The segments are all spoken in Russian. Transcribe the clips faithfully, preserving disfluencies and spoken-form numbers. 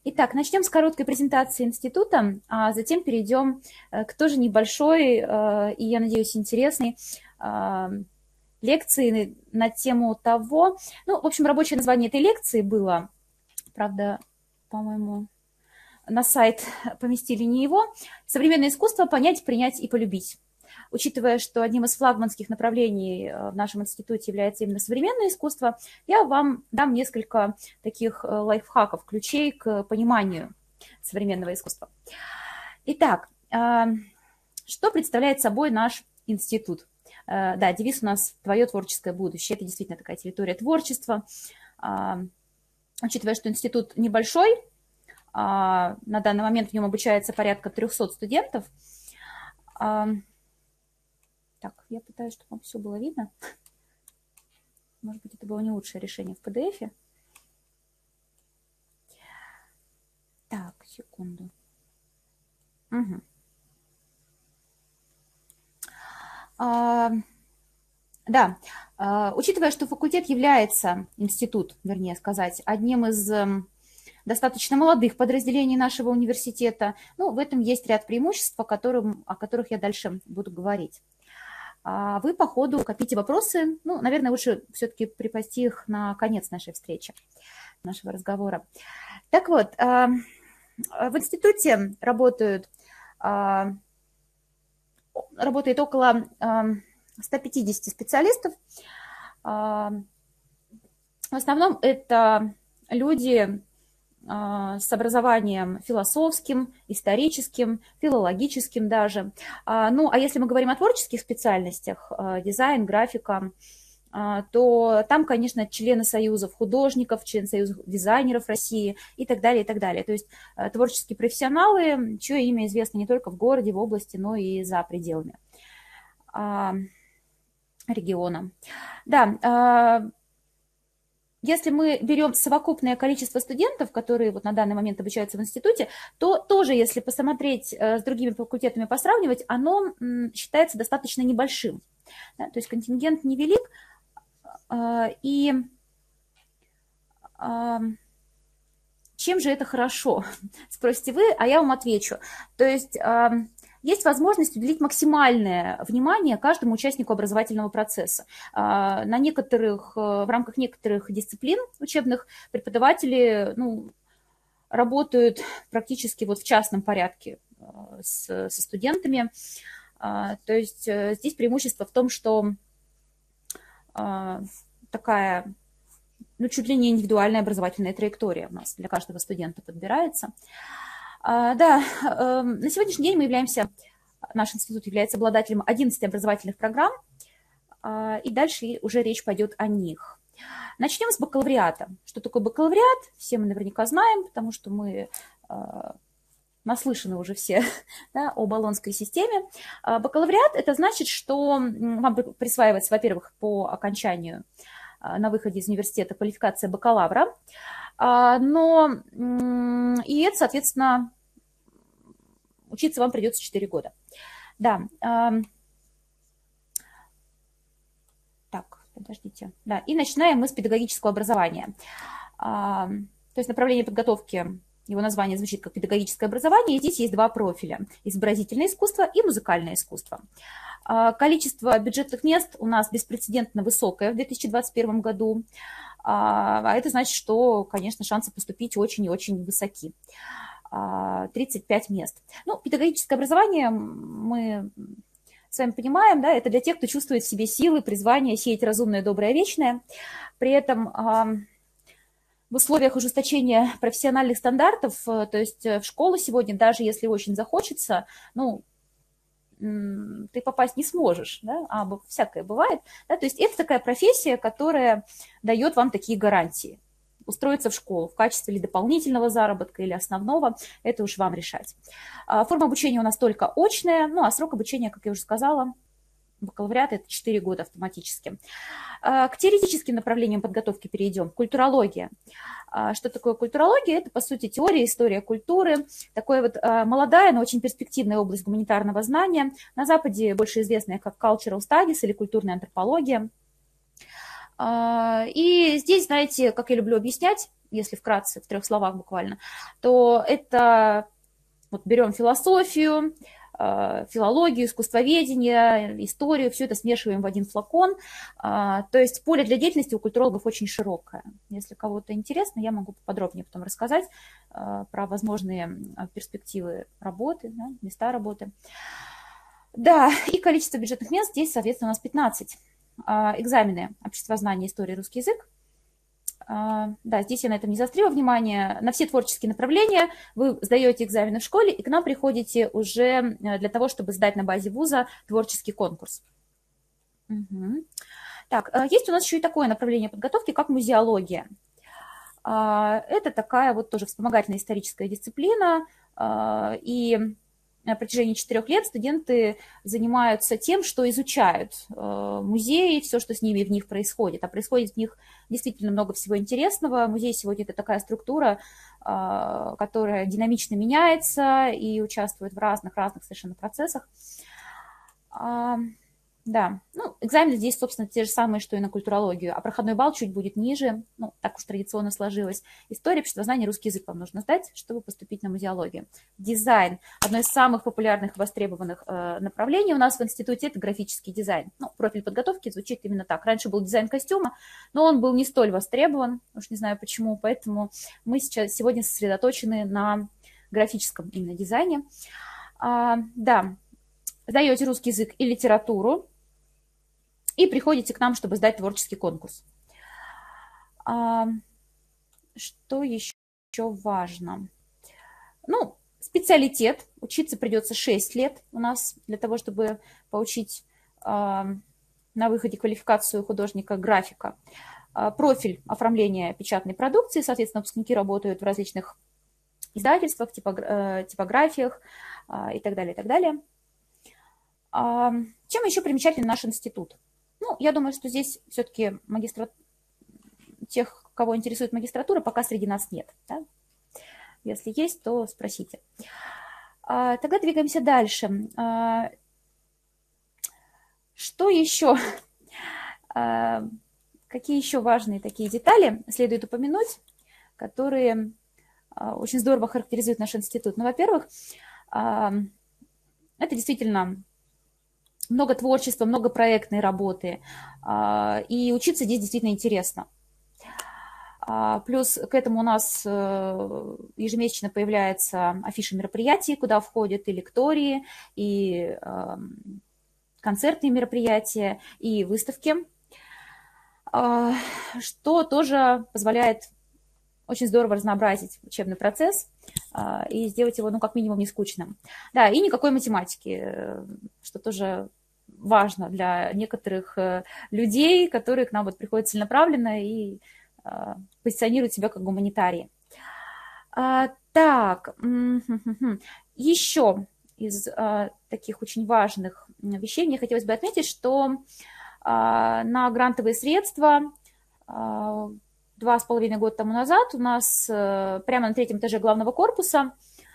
Итак, начнем с короткой презентации института, а затем перейдем к тоже небольшой и, я надеюсь, интересной лекции на тему того, ну, в общем, рабочее название этой лекции было, правда, по-моему, на сайт поместили не его, «Современное искусство. Понять, принять и полюбить». Учитывая, что одним из флагманских направлений в нашем институте является именно современное искусство, я вам дам несколько таких лайфхаков, ключей к пониманию современного искусства. Итак, что представляет собой наш институт? Да, девиз у нас «Твое творческое будущее». Это действительно такая территория творчества. Учитывая, что институт небольшой, на данный момент в нем обучается порядка трёхсот студентов. Так, я пытаюсь, чтобы вам все было видно. Может быть, это было не лучшее решение в пи ди эф. Так, секунду. Угу. А, да, а, учитывая, что факультет является, институт, вернее сказать, одним из достаточно молодых подразделений нашего университета, ну, в этом есть ряд преимуществ, о, которым, о которых я дальше буду говорить. А вы по ходу копите вопросы, ну, наверное, лучше все-таки припасти их на конец нашей встречи, нашего разговора. Так вот, в институте работают, работает около ста пятидесяти специалистов. В основном это люди с образованием философским, историческим, филологическим даже. Ну, а если мы говорим о творческих специальностях, дизайн, графика, то там, конечно, члены союзов художников, члены союзов дизайнеров России и так далее, и так далее. То есть творческие профессионалы, чье имя известно не только в городе, в области, но и за пределами региона. Да, если мы берем совокупное количество студентов, которые вот на данный момент обучаются в институте, то тоже, если посмотреть с другими факультетами, посравнивать, оно считается достаточно небольшим. Да, то есть контингент невелик. И чем же это хорошо, спросите вы, а я вам отвечу. То есть есть возможность уделить максимальное внимание каждому участнику образовательного процесса. На некоторых, в рамках некоторых дисциплин учебных преподаватели, ну, работают практически вот в частном порядке с, со студентами. То есть здесь преимущество в том, что такая, ну, чуть ли не индивидуальная образовательная траектория у нас для каждого студента подбирается. Да, на сегодняшний день мы являемся, наш институт является обладателем одиннадцати образовательных программ, и дальше уже речь пойдет о них. Начнем с бакалавриата. Что такое бакалавриат? Все мы наверняка знаем, потому что мы наслышаны уже все, да, о болонской системе. Бакалавриат – это значит, что вам присваивается, во-первых, по окончанию на выходе из университета квалификация бакалавра, но и это, соответственно, учиться вам придется четыре года. Да. Так, подождите. Да, и начинаем мы с педагогического образования. То есть направление подготовки, его название звучит как педагогическое образование, и здесь есть два профиля – изобразительное искусство и музыкальное искусство. Количество бюджетных мест у нас беспрецедентно высокое в две тысячи двадцать первом году, а это значит, что, конечно, шансы поступить очень и очень высоки. тридцать пять мест. Ну, педагогическое образование, мы с вами понимаем, да, это для тех, кто чувствует в себе силы, призвание сеять разумное, доброе, вечное. При этом в условиях ужесточения профессиональных стандартов, то есть в школу сегодня, даже если очень захочется, ну, ты попасть не сможешь, да, а всякое бывает. Да, то есть это такая профессия, которая дает вам такие гарантии. Устроиться в школу в качестве или дополнительного заработка, или основного, это уж вам решать. Форма обучения у нас только очная, ну а срок обучения, как я уже сказала, бакалавриат – это четыре года автоматически. К теоретическим направлениям подготовки перейдем. Культурология. Что такое культурология? Это, по сути, теория, история культуры. Такая вот молодая, но очень перспективная область гуманитарного знания. На Западе больше известная как cultural studies или культурная антропология. И здесь, знаете, как я люблю объяснять, если вкратце, в трех словах буквально, то это вот берем философию, филологию, искусствоведение, историю, все это смешиваем в один флакон. То есть поле для деятельности у культурологов очень широкое. Если кого-то интересно, я могу подробнее потом рассказать про возможные перспективы работы, да, места работы. Да, и количество бюджетных мест здесь, соответственно, у нас пятнадцать. Экзамены обществознание, история, русский язык. Да, здесь я на этом не заострила внимание. На все творческие направления вы сдаете экзамены в школе и к нам приходите уже для того, чтобы сдать на базе вуза творческий конкурс. Угу. Так, есть у нас еще и такое направление подготовки, как музеология. Это такая вот тоже вспомогательная историческая дисциплина, и на протяжении четырех лет студенты занимаются тем, что изучают музеи, все, что с ними в них происходит. А происходит в них действительно много всего интересного. Музей сегодня – это такая структура, которая динамично меняется и участвует в разных-разных совершенно процессах. Да, ну, экзамены здесь, собственно, те же самые, что и на культурологию, а проходной балл чуть будет ниже, ну, так уж традиционно сложилось. История, обществознание, русский язык вам нужно сдать, чтобы поступить на музеологию. Дизайн. Одно из самых популярных и востребованных э, направлений у нас в институте – это графический дизайн. Ну, профиль подготовки звучит именно так. Раньше был дизайн костюма, но он был не столь востребован, уж не знаю почему, поэтому мы сейчас сегодня сосредоточены на графическом именно дизайне. А, да, сдаете русский язык и литературу, и приходите к нам, чтобы сдать творческий конкурс. А, что еще важно? Ну, специалитет. Учиться придется шесть лет у нас для того, чтобы получить а, на выходе квалификацию художника-графика. А, профиль оформления печатной продукции. Соответственно, выпускники работают в различных издательствах, типографиях а, и так далее, и так далее. А, чем еще примечателен наш институт? Ну, я думаю, что здесь все-таки магистра... тех, кого интересует магистратура, пока среди нас нет. Да? Если есть, то спросите. А, тогда двигаемся дальше. А, что еще? А, какие еще важные такие детали следует упомянуть, которые а, очень здорово характеризуют наш институт? Ну, во-первых, а, это действительно много творчества, много проектной работы, и учиться здесь действительно интересно. Плюс к этому у нас ежемесячно появляются афиши мероприятий, куда входят и лектории, и концертные мероприятия, и выставки, что тоже позволяет очень здорово разнообразить учебный процесс и сделать его, ну, как минимум, не скучным. Да, и никакой математики, что тоже важно для некоторых людей, которые к нам вот приходят целенаправленно и позиционируют себя как гуманитарии. Так, еще из таких очень важных вещей мне хотелось бы отметить, что на грантовые средства два с половиной года тому назад у нас прямо на третьем этаже главного корпуса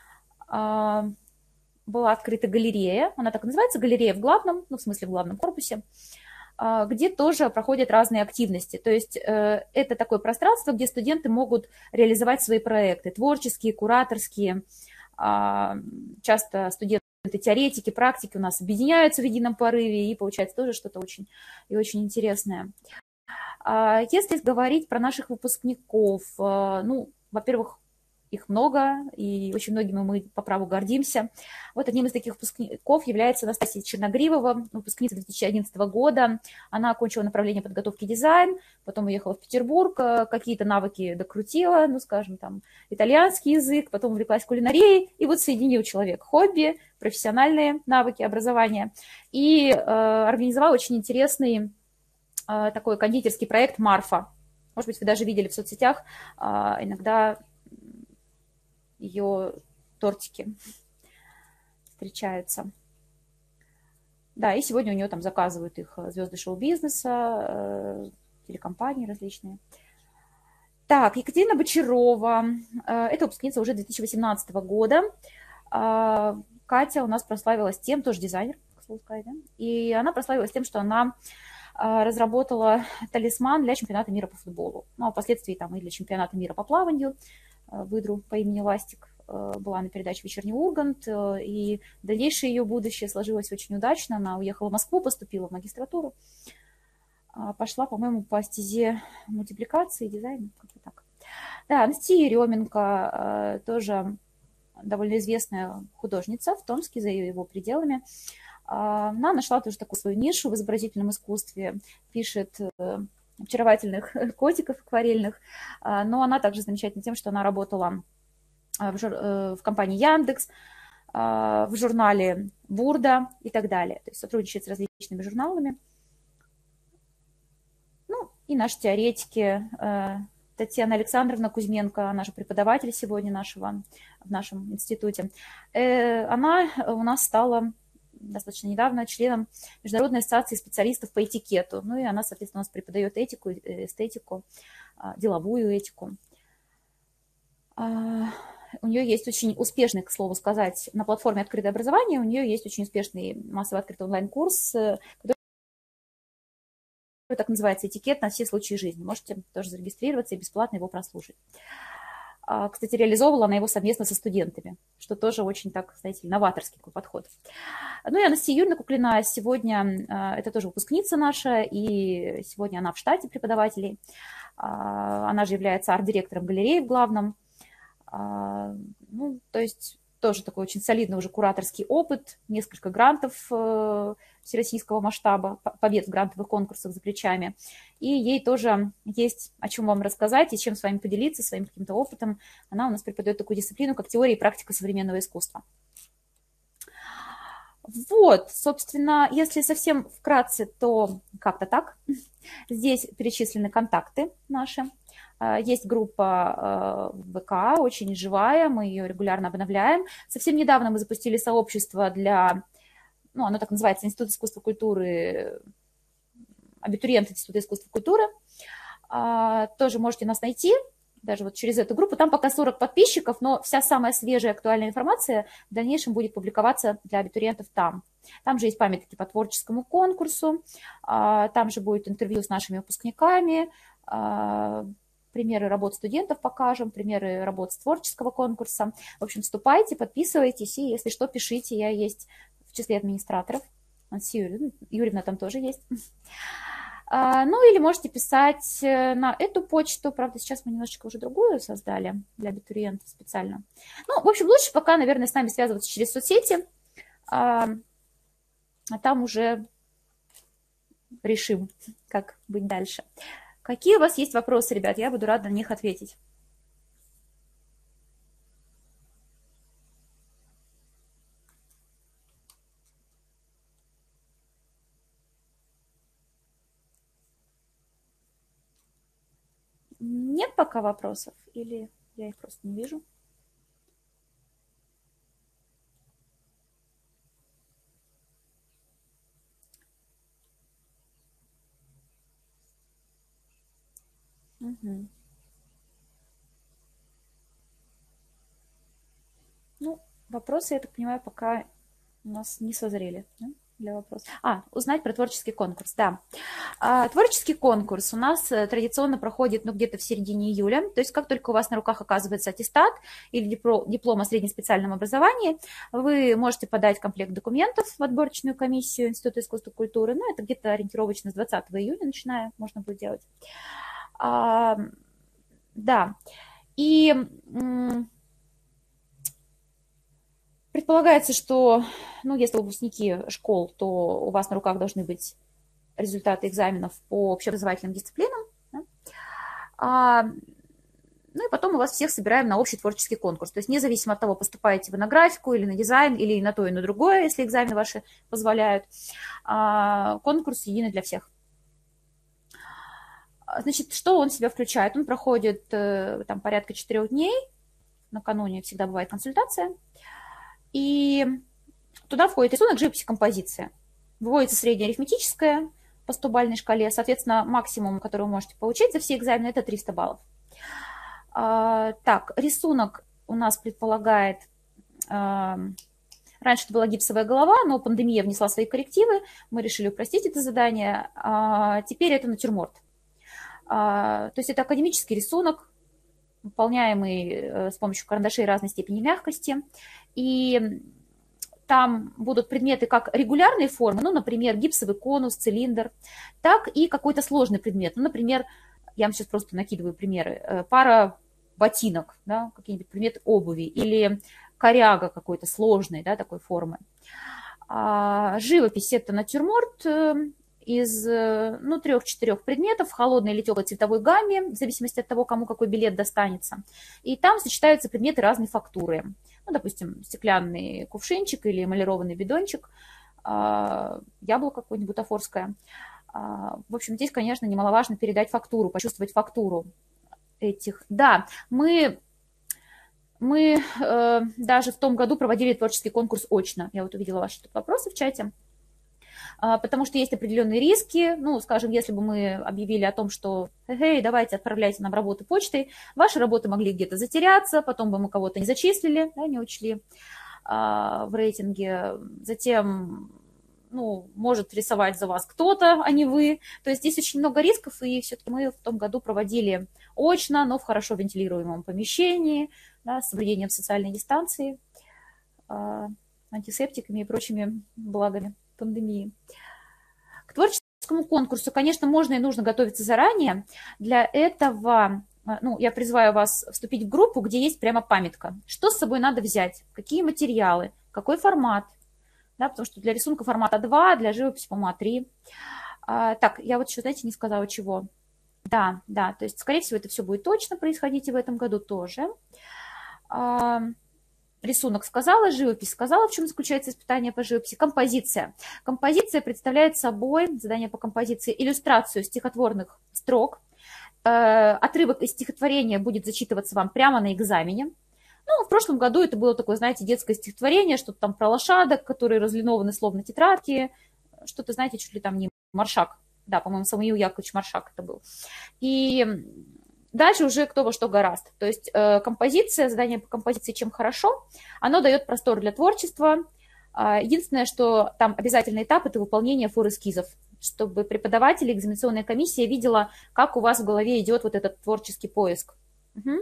была открыта галерея, она так и называется, галерея в главном, ну, в смысле в главном корпусе, где тоже проходят разные активности. То есть это такое пространство, где студенты могут реализовать свои проекты, творческие, кураторские. Часто студенты-теоретики, практики у нас объединяются в едином порыве, и получается тоже что-то очень и очень интересное. Если говорить про наших выпускников, ну, во-первых, их много, и очень многими мы по праву гордимся. Вот одним из таких выпускников является Анастасия Черногривова, выпускница две тысячи одиннадцатого года. Она окончила направление подготовки дизайн, потом уехала в Петербург, какие-то навыки докрутила, ну, скажем, там, итальянский язык, потом увлеклась кулинарией, и вот соединил человек хобби, профессиональные навыки, образование, и э, организовал очень интересный э, такой кондитерский проект «Марфа». Может быть, вы даже видели в соцсетях, э, иногда ее тортики встречаются. Да, и сегодня у нее там заказывают их звезды шоу-бизнеса, телекомпании различные. Так, Екатерина Бочарова. Это выпускница уже две тысячи восемнадцатого года. Катя у нас прославилась тем, тоже дизайнер, к слову сказать, да? И она прославилась тем, что она разработала талисман для чемпионата мира по футболу. Ну, а впоследствии там и для чемпионата мира по плаванию. Выдру по имени Ластик была на передаче «Вечерний Ургант», и дальнейшее ее будущее сложилось очень удачно. Она уехала в Москву, поступила в магистратуру, пошла, по-моему, по стезе мультипликации, дизайна, как-то так. Да, Анастасия Еременко, тоже довольно известная художница в Томске, за его пределами. Она нашла тоже такую свою нишу в изобразительном искусстве, пишет очаровательных котиков акварельных, но она также замечательна тем, что она работала в, жур... в компании Яндекс, в журнале Бурда и так далее. То есть сотрудничает с различными журналами. Ну, и наши теоретики. Татьяна Александровна Кузьменко, она же преподаватель сегодня нашего, в нашем институте. Она у нас стала достаточно недавно членом Международной ассоциации специалистов по этикету. Ну и она, соответственно, у нас преподает этику, эстетику, деловую этику. У нее есть очень успешный, к слову сказать, на платформе «Открытое образование», у нее есть очень успешный массовый открытый онлайн-курс, который так называется «Этикет на все случаи жизни». Можете тоже зарегистрироваться и бесплатно его прослушать. Кстати, реализовывала она его совместно со студентами, что тоже очень, так, знаете, новаторский такой подход. Ну и Анастасия Юрьевна Куклина сегодня, это тоже выпускница наша, и сегодня она в штате преподавателей. Она же является арт-директором галереи в главном. Ну, то есть тоже такой очень солидный уже кураторский опыт, несколько грантов всероссийского масштаба, побед в грантовых конкурсах за плечами. И ей тоже есть о чем вам рассказать и чем с вами поделиться, своим каким-то опытом. Она у нас преподает такую дисциплину, как теория и практика современного искусства. Вот, собственно, если совсем вкратце, то как-то так. Здесь перечислены контакты наши. Есть группа в ВК, очень живая, мы ее регулярно обновляем. Совсем недавно мы запустили сообщество для, ну, оно так называется, Институт искусства и культуры, абитуриенты Института искусства и культуры. Тоже можете нас найти, даже вот через эту группу. Там пока сорок подписчиков, но вся самая свежая актуальная информация в дальнейшем будет публиковаться для абитуриентов там. Там же есть памятники по творческому конкурсу, там же будет интервью с нашими выпускниками, примеры работ студентов покажем, примеры работ с творческого конкурса. В общем, вступайте, подписывайтесь, и если что, пишите. Я есть в числе администраторов. Анастасия Юрьевна там тоже есть. Ну, или можете писать на эту почту. Правда, сейчас мы немножечко уже другую создали для абитуриентов специально. Ну, в общем, лучше пока, наверное, с нами связываться через соцсети. А там уже решим, как быть дальше. Какие у вас есть вопросы, ребят? Я буду рада на них ответить. Нет пока вопросов? Или я их просто не вижу? Угу. Ну, вопросы, я так понимаю, пока у нас не созрели, да, для вопросов. А, узнать про творческий конкурс, да. А, творческий конкурс у нас традиционно проходит, ну, где-то в середине июля. То есть как только у вас на руках оказывается аттестат или диплом, диплом о среднеспециальном образовании, вы можете подать комплект документов в отборочную комиссию Института искусства и культуры. Ну, это где-то ориентировочно с двадцатого июня начиная можно будет делать. А, да. И предполагается, что, ну, если вы выпускники школ, то у вас на руках должны быть результаты экзаменов по общеобразовательным дисциплинам. Да? А, ну и потом мы вас всех собираем на общий творческий конкурс. То есть независимо от того, поступаете вы на графику или на дизайн, или на то и на другое, если экзамены ваши позволяют, а, конкурс единый для всех. Значит, что он в себя включает? Он проходит там порядка четырех дней. Накануне всегда бывает консультация. И туда входит рисунок, живопись и композиция. Выводится средняя арифметическая по стобалльной шкале. Соответственно, максимум, который вы можете получить за все экзамены, это триста баллов. А, так, рисунок у нас предполагает а, Раньше это была гипсовая голова, но пандемия внесла свои коррективы, мы решили упростить это задание. А теперь это натюрморт. А, то есть это академический рисунок, выполняемый с помощью карандашей разной степени мягкости. И там будут предметы как регулярные формы, ну, например, гипсовый конус, цилиндр, так и какой-то сложный предмет. Ну, например, я вам сейчас просто накидываю примеры. Пара ботинок, да, какие-нибудь предметы обуви, или коряга какой-то сложной, да, такой формы. А живопись – это натюрморт из, ну, трех-четырех предметов в холодной или теплой цветовой гамме, в зависимости от того, кому какой билет достанется. И там сочетаются предметы разной фактуры. Ну, допустим, стеклянный кувшинчик или эмалированный бидончик, яблоко какое-нибудь бутафорское. В общем, здесь, конечно, немаловажно передать фактуру, почувствовать фактуру этих. Да, мы, мы э, даже в том году проводили творческий конкурс очно. Я вот увидела ваши тут вопросы в чате. А, потому что есть определенные риски. Ну, скажем, если бы мы объявили о том, что «Эй, давайте отправляйте нам работы почтой», ваши работы могли где-то затеряться, потом бы мы кого-то не зачислили, да, не учли а, в рейтинге. Затем... ну, может рисовать за вас кто-то, а не вы. То есть здесь очень много рисков, и все-таки мы в том году проводили очно, но в хорошо вентилируемом помещении, да, с соблюдением социальной дистанции, антисептиками и прочими благами пандемии. К творческому конкурсу, конечно, можно и нужно готовиться заранее. Для этого, ну, я призываю вас вступить в группу, где есть прямо памятка. Что с собой надо взять, какие материалы, какой формат. Да, потому что для рисунка формата два, для живописи, по-моему, а три. А, так, я вот еще, знаете, не сказала чего. Да, да, то есть, скорее всего, это все будет точно происходить и в этом году тоже. А, рисунок сказала, живопись сказала, в чем заключается испытание по живописи. Композиция. Композиция представляет собой, задание по композиции, иллюстрацию стихотворных строк. А, отрывок из стихотворения будет зачитываться вам прямо на экзамене. Ну, в прошлом году это было такое, знаете, детское стихотворение, что-то там про лошадок, которые разлинованы словно тетрадки, что-то, знаете, чуть ли там не Маршак. Да, по-моему, Самуил Яковлевич Маршак это был. И дальше уже кто во что горазд. То есть э, композиция, задание по композиции чем хорошо, оно дает простор для творчества. Единственное, что там обязательный этап – это выполнение фор-эскизов, чтобы преподаватель, экзаменационная комиссия видела, как у вас в голове идет вот этот творческий поиск. Угу.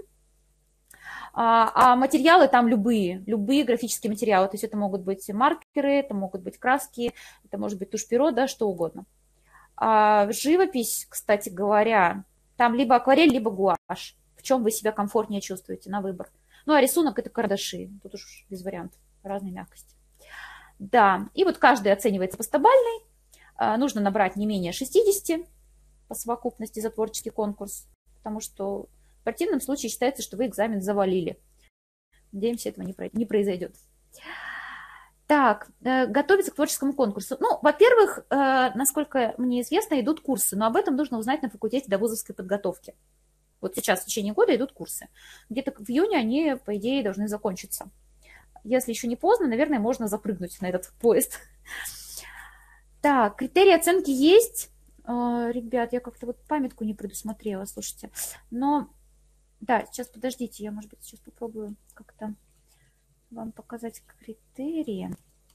А материалы там любые, любые графические материалы. То есть это могут быть маркеры, это могут быть краски, это может быть тушь-перо, да, что угодно. А живопись, кстати говоря, там либо акварель, либо гуашь. В чем вы себя комфортнее чувствуете, на выбор. Ну, а рисунок – это карандаши. Тут уж без вариантов, разной мягкости. Да, и вот каждый оценивается по стабальной. Нужно набрать не менее шестидесяти по совокупности за творческий конкурс, потому что... в противном случае считается, что вы экзамен завалили. Надеемся, этого не произойдет. Так, готовиться к творческому конкурсу. Ну, во-первых, насколько мне известно, идут курсы, но об этом нужно узнать на факультете довузовской подготовки. Вот сейчас в течение года идут курсы. Где-то в июне они, по идее, должны закончиться. Если еще не поздно, наверное, можно запрыгнуть на этот поезд. Так, критерии оценки есть. Ребят, я как-то вот памятку не предусмотрела, слушайте. Но... да, сейчас подождите, я, может быть, сейчас попробую как-то вам показать критерии.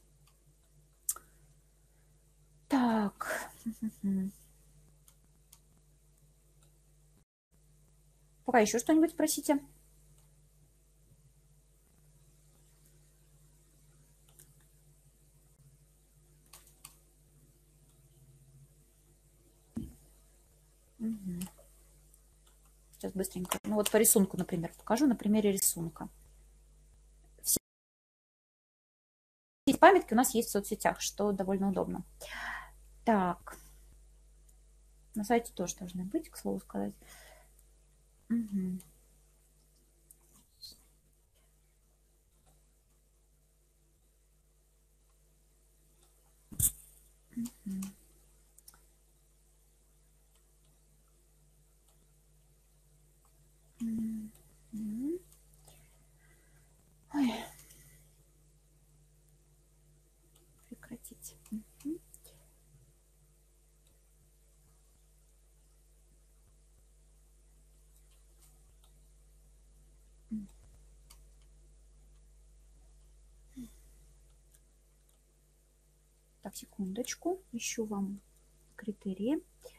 Так. Пока еще что-нибудь спросите. Угу. Сейчас быстренько. Ну вот по рисунку, например, покажу на примере рисунка. Все эти памятки у нас есть в соцсетях, что довольно удобно. Так. На сайте тоже должны быть, к слову сказать. Угу. Угу. Угу. Ой. Прекратить. Угу. Так, секундочку, ищу вам критерии.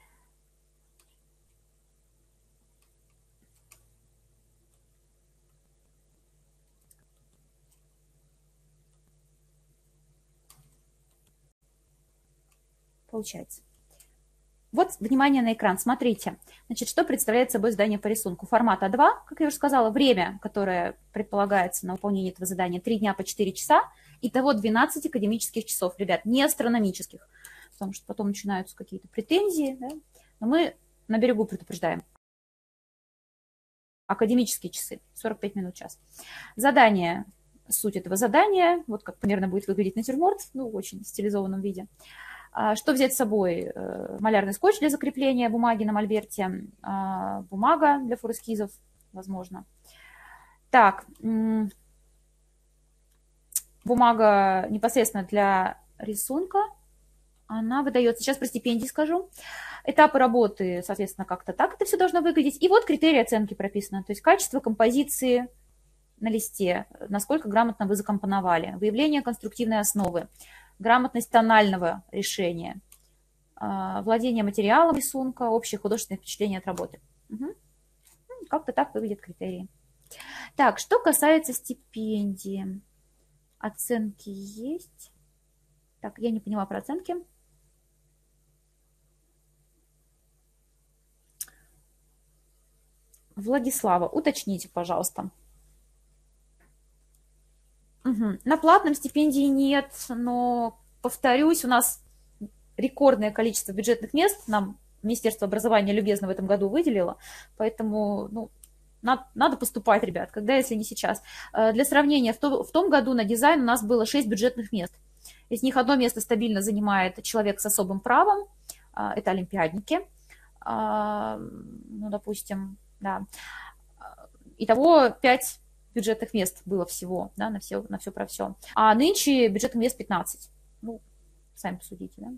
Получается. Вот, внимание на экран, смотрите. Значит, что представляет собой задание по рисунку? Формат А два, как я уже сказала, время, которое предполагается на выполнение этого задания, три дня по четыре часа, итого двенадцать академических часов, ребят, не астрономических, потому что потом начинаются какие-то претензии, да? Но мы на берегу предупреждаем. Академические часы, сорок пять минут в час. Задание, суть этого задания, вот как примерно будет выглядеть натюрморт, ну, в очень стилизованном виде. Что взять с собой? Малярный скотч для закрепления бумаги на мольберте, бумага для форэскизов, возможно. Так, бумага непосредственно для рисунка, она выдается, сейчас про стипендии скажу. Этапы работы, соответственно, как-то так это все должно выглядеть. И вот критерии оценки прописаны, то есть качество композиции на листе, насколько грамотно вы закомпоновали, выявление конструктивной основы, грамотность тонального решения, владение материалом рисунка, общее художественное впечатление от работы. Угу. Как-то так выглядят критерии. Так, что касается стипендии. Оценки есть. Так, я не поняла про оценки. Владислава, уточните, пожалуйста. Угу. На платном стипендии нет, но, повторюсь, у нас рекордное количество бюджетных мест нам Министерство образования любезно в этом году выделило, поэтому ну, надо, надо поступать, ребят, когда, если не сейчас. Для сравнения, в, то, в том году на дизайн у нас было шесть бюджетных мест. Из них одно место стабильно занимает человек с особым правом, это олимпиадники, ну, допустим, да. Итого пять бюджетных мест было всего, да, на все, на все про все. А нынче бюджетных мест пятнадцать. Ну, сами посудите, да.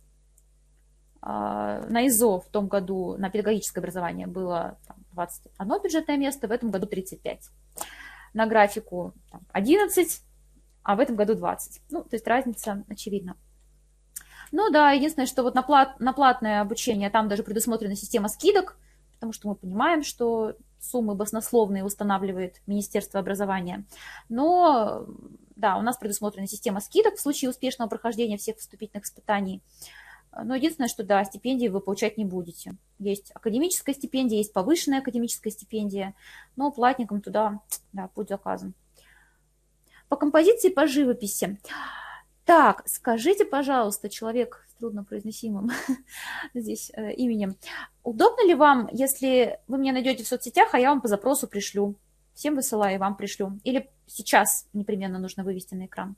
На ИЗО в том году на педагогическое образование было там, двадцать одно бюджетное место, в этом году тридцать пять. На графику там, одиннадцать, а в этом году двадцать. Ну, то есть разница очевидна. Ну да, единственное, что вот на, плат, на платное обучение там даже предусмотрена система скидок, потому что мы понимаем, что суммы баснословные устанавливает Министерство образования. Но да, у нас предусмотрена система скидок в случае успешного прохождения всех вступительных испытаний. Но единственное, что да, стипендии вы получать не будете. Есть академическая стипендия, есть повышенная академическая стипендия, но платникам туда, да, путь заказан. По композиции, по живописи. Так, скажите, пожалуйста, человек с труднопроизносимым здесь э, именем, удобно ли вам, если вы меня найдете в соцсетях, а я вам по запросу пришлю? Всем высылаю и вам пришлю. Или сейчас непременно нужно вывести на экран?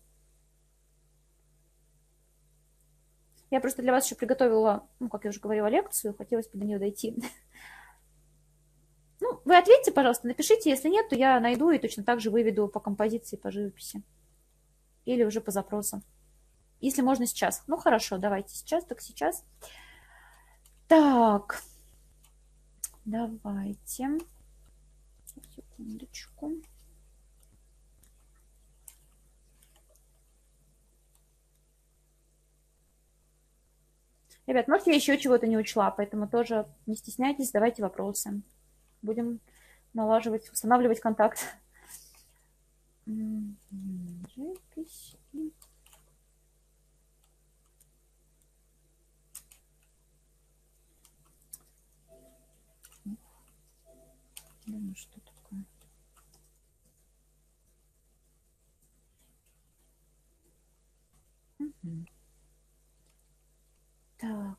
Я просто для вас еще приготовила, ну, как я уже говорила, лекцию, хотелось бы до нее дойти. Ну, вы ответьте, пожалуйста, напишите, если нет, то я найду и точно так же выведу по композиции, по живописи. Или уже по запросам. Если можно сейчас. Ну, хорошо, давайте сейчас, так сейчас. Так, давайте. Секундочку. Ребят, может, я еще чего-то не учла, поэтому тоже не стесняйтесь, задавайте вопросы. Будем налаживать, устанавливать контакт. Живопись. Ну, что такое? Угу. Так.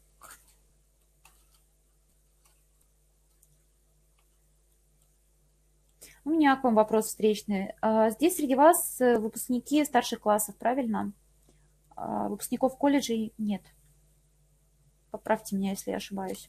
У меня к вам вопрос встречный. Здесь среди вас выпускники старших классов, правильно? Выпускников колледжей нет. Поправьте меня, если я ошибаюсь.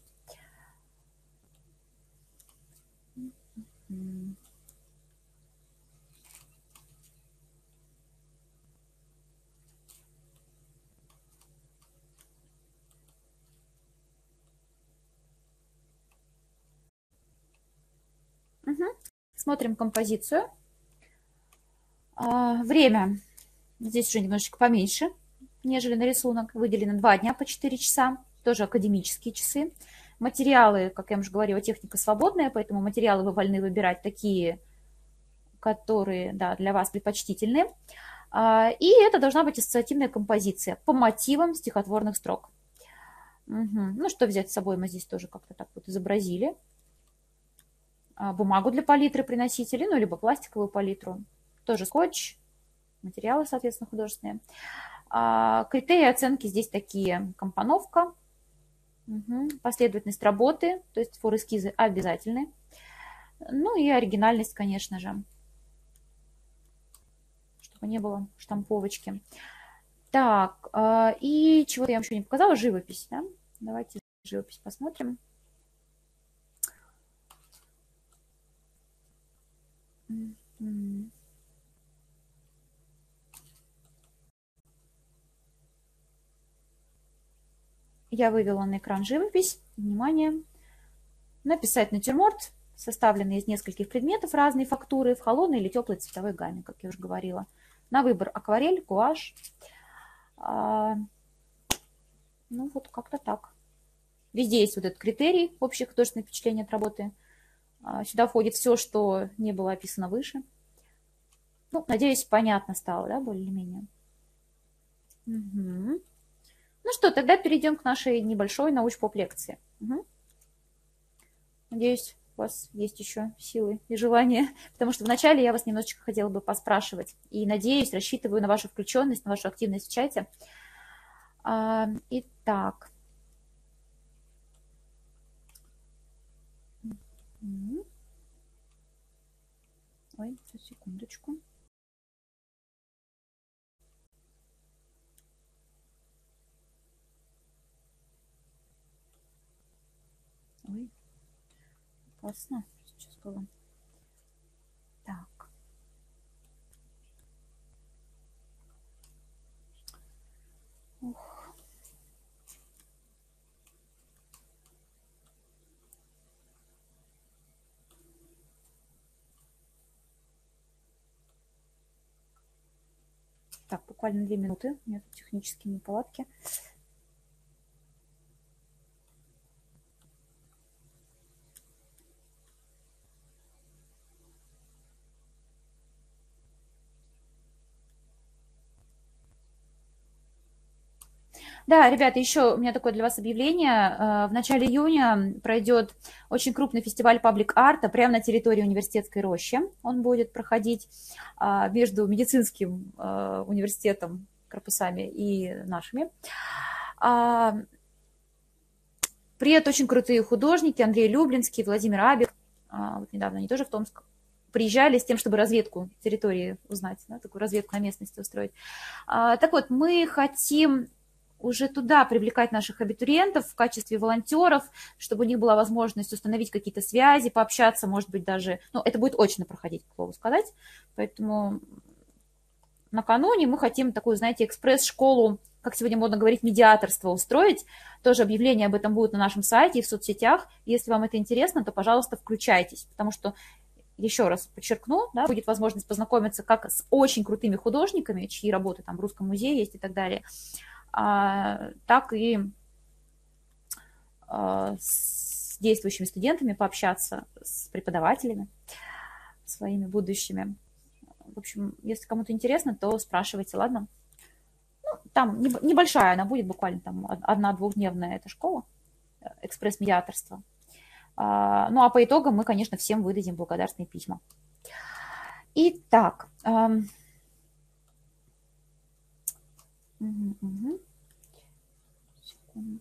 Угу. Смотрим композицию. Время. Здесь уже немножечко поменьше. нежели на рисунок. Выделено два дня по четыре часа, тоже академические часы. Материалы, как я уже говорила, техника свободная, поэтому материалы вы вольны выбирать такие, которые, да, для вас предпочтительны. И это должна быть ассоциативная композиция по мотивам стихотворных строк. Угу. Ну, что взять с собой, мы здесь тоже как-то так вот изобразили. Бумагу для палитры приносите, ну, либо пластиковую палитру. Тоже скотч, материалы, соответственно, художественные. Критерии оценки здесь такие. Компоновка, угу. Последовательность работы, то есть фор-эскизы обязательны. Ну и оригинальность, конечно же, чтобы не было штамповочки. Так, и чего-то я вам еще не показала, живопись. Да? Давайте живопись посмотрим. Я вывела на экран живопись. Внимание. Написать натюрморт, составленный из нескольких предметов разной фактуры, в холодной или теплой цветовой гамме, как я уже говорила. На выбор акварель, гуашь. А, ну, вот как-то так. Везде есть вот этот критерий общее художественное впечатление от работы. А, сюда входит все, что не было описано выше. Ну, надеюсь, понятно стало, да, более-менее. Угу. Ну что, тогда перейдем к нашей небольшой научпоп-лекции. Угу. Надеюсь, у вас есть еще силы и желание, потому что вначале я вас немножечко хотела бы поспрашивать. И надеюсь, рассчитываю на вашу включенность, на вашу активность в чате. А, итак. Ой, секундочку. Ой, опасно сейчас было. Так. Ух. Так, буквально две минуты. У меня тут технические неполадки. Да, ребята, еще у меня такое для вас объявление. В начале июня пройдет очень крупный фестиваль паблик-арта прямо на территории университетской рощи. Он будет проходить между медицинским университетом, корпусами и нашими. Приедут очень крутые художники: Андрей Люблинский, Владимир Абик. Вот недавно они тоже в Томск приезжали с тем, чтобы разведку территории узнать, да, такую разведку на местности устроить. Так вот, мы хотим уже туда привлекать наших абитуриентов в качестве волонтеров, чтобы у них была возможность установить какие-то связи, пообщаться, может быть, даже... Ну, это будет очно проходить, к слову сказать. Поэтому накануне мы хотим такую, знаете, экспресс-школу, как сегодня модно говорить, медиаторство устроить. Тоже объявления об этом будут на нашем сайте и в соцсетях. Если вам это интересно, то, пожалуйста, включайтесь, потому что, еще раз подчеркну, да, будет возможность познакомиться как с очень крутыми художниками, чьи работы там в Русском музее есть и так далее, а, так и а, с действующими студентами пообщаться, с преподавателями своими будущими. В общем, если кому-то интересно, то спрашивайте, ладно? Ну, там небольшая она будет, буквально там одна-двухдневная эта школа, экспресс-медиаторство. А, ну, а по итогам мы, конечно, всем выдадим благодарственные письма. Итак... Угу, угу. Секунду.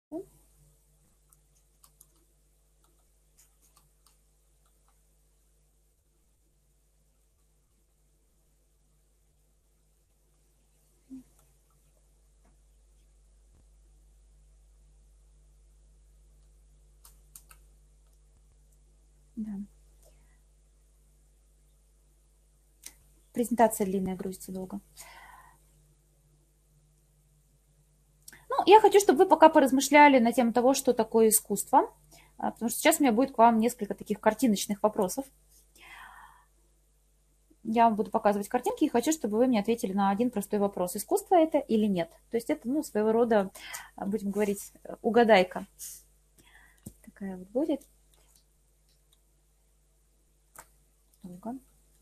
Да. Презентация длинная, грузится долго. Ну, я хочу, чтобы вы пока поразмышляли на тему того, что такое искусство, потому что сейчас у меня будет к вам несколько таких картиночных вопросов. Я вам буду показывать картинки и хочу, чтобы вы мне ответили на один простой вопрос. Искусство это или нет? То есть это, ну, своего рода, будем говорить, угадайка. Такая вот будет. Долго.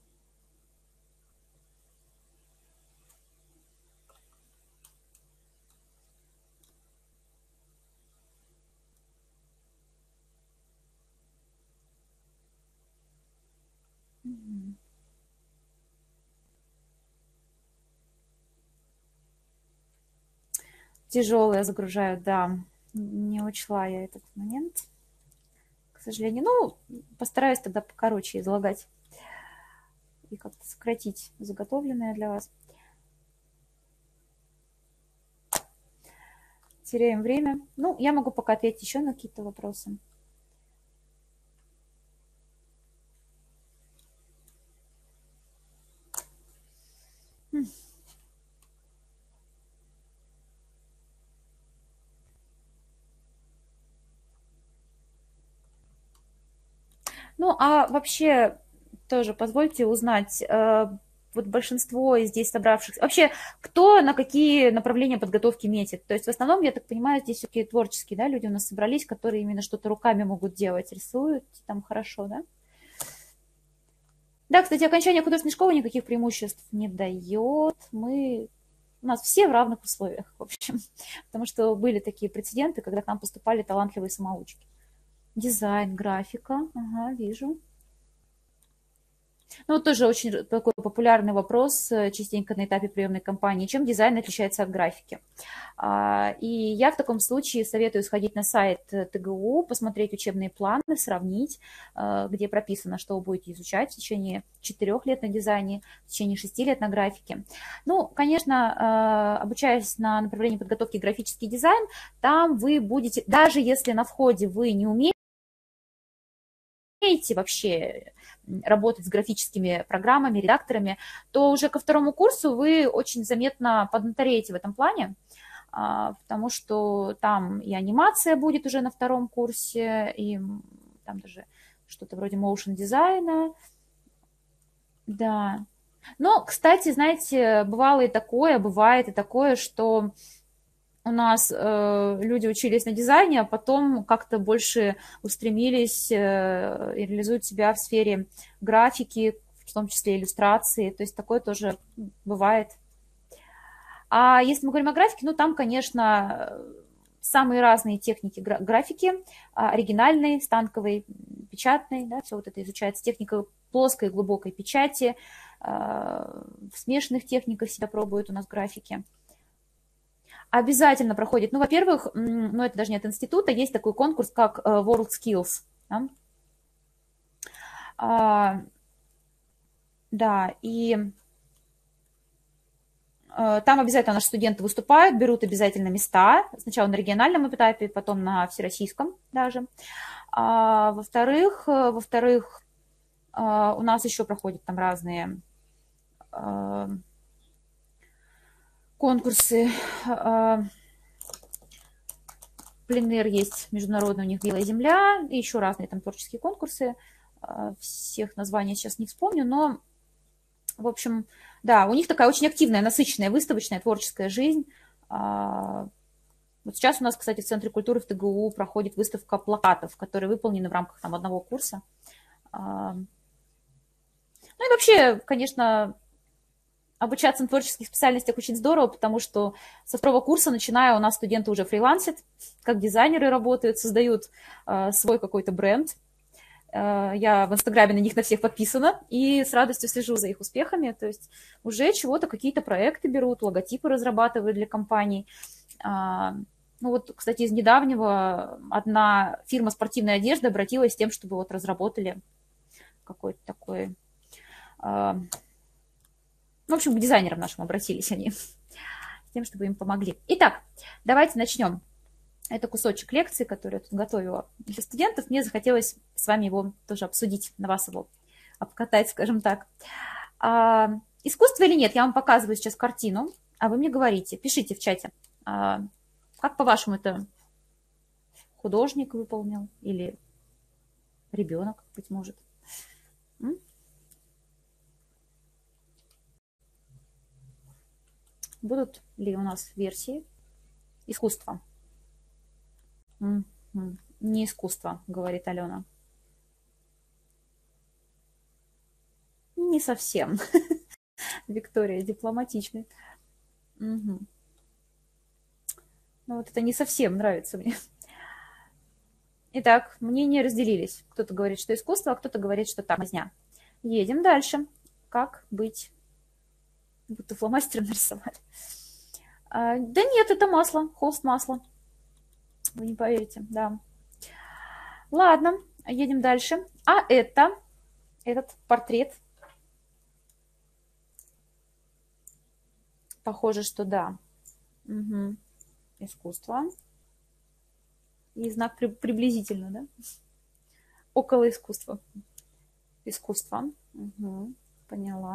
Тяжелые загружают, да. Не учла я этот момент, к сожалению. Ну, постараюсь тогда покороче излагать и как-то сократить заготовленное для вас. Теряем время. Ну, я могу пока ответить еще на какие-то вопросы. Ну, а вообще тоже позвольте узнать, э, вот большинство из здесь собравшихся, вообще кто на какие направления подготовки метит? То есть в основном, я так понимаю, здесь все-таки творческие, да, люди у нас собрались, которые именно что-то руками могут делать, рисуют там хорошо, да? Да, кстати, окончание художественной школы никаких преимуществ не дает. Мы, у нас все в равных условиях, в общем, потому что были такие прецеденты, когда к нам поступали талантливые самоучки. Дизайн, графика, ага, вижу. Ну, вот тоже очень такой популярный вопрос э, частенько на этапе приемной кампании. Чем дизайн отличается от графики? А, И я в таком случае советую сходить на сайт э, ТГУ, посмотреть учебные планы, сравнить, э, где прописано, что вы будете изучать в течение четырех лет на дизайне, в течение шести лет на графике. Ну, конечно, э, обучаясь на направлении подготовки графический дизайн, там вы будете, даже если на входе вы не умеете, умеете вообще работать с графическими программами, редакторами, то уже ко второму курсу вы очень заметно поднатореете в этом плане, потому что там и анимация будет уже на втором курсе, и там даже что-то вроде motion дизайна. Да. Но, кстати, знаете, бывало и такое, бывает и такое, что у нас э, люди учились на дизайне, а потом как-то больше устремились э, и реализуют себя в сфере графики, в том числе иллюстрации. То есть такое тоже бывает. А если мы говорим о графике, ну там, конечно, самые разные техники графики, оригинальной, станковой, печатной, да, все вот это изучается, техника плоской и глубокой печати, в смешанных техниках себя пробуют у нас графики. Обязательно проходит. Ну, во-первых, ну, это даже не от института, есть такой конкурс, как WorldSkills. Да, а, да и а, там обязательно наши студенты выступают, берут обязательно места. Сначала на региональном этапе, потом на всероссийском даже. А, во-вторых, во-вторых, а, у нас еще проходят там разные а, конкурсы. Пленэр есть международный, у них «Белая земля», и еще разные там творческие конкурсы. Всех названий сейчас не вспомню, но, в общем, да, у них такая очень активная, насыщенная выставочная творческая жизнь. Вот сейчас у нас, кстати, в Центре культуры в ТГУ проходит выставка плакатов, которые выполнены в рамках там одного курса. Ну и вообще, конечно, обучаться на творческих специальностях очень здорово, потому что со второго курса, начиная, у нас студенты уже фрилансят, как дизайнеры работают, создают э, свой какой-то бренд. Э, я в Инстаграме на них на всех подписана и с радостью слежу за их успехами. То есть уже чего-то, какие-то проекты берут, логотипы разрабатывают для компаний. Э, ну вот, кстати, из недавнего одна фирма спортивной одежды обратилась с тем, чтобы вот разработали какой-то такой... Э, В общем, к дизайнерам нашим обратились они с тем, чтобы им помогли. Итак, давайте начнем. Это кусочек лекции, который я тут готовила для студентов. Мне захотелось с вами его тоже обсудить, на вас его обкатать, скажем так. А, искусство или нет? Я вам показываю сейчас картину, а вы мне говорите, пишите в чате, а, как по-вашему это художник выполнил или ребенок, быть может. М? Будут ли у нас версии? Искусство. М-м. Не искусство, говорит Алена. Не совсем. Виктория дипломатичная. Угу. Ну вот это не совсем нравится мне. Итак, мнения разделились. Кто-то говорит, что искусство, а кто-то говорит, что так, мазня. Едем дальше. Как быть? Будто фломастером нарисовали. А, да нет, это масло, холст масла. Вы не поверите, да. Ладно, едем дальше. А это, этот портрет. Похоже, что да. Угу. Искусство. И знак при, приблизительно, да? Около искусства. Искусство. Угу. Поняла.